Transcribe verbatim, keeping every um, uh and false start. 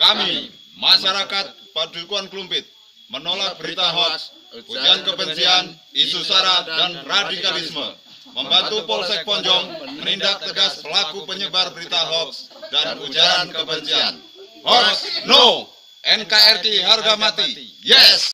Kami, masyarakat Padukuhan Klumpit, menolak berita hoaks, ujaran kebencian, isu sara, dan radikalisme, membantu Polsek Ponjong menindak tegas pelaku penyebar berita hoaks dan ujaran kebencian. Hoaks no! N K R I harga mati. Yes!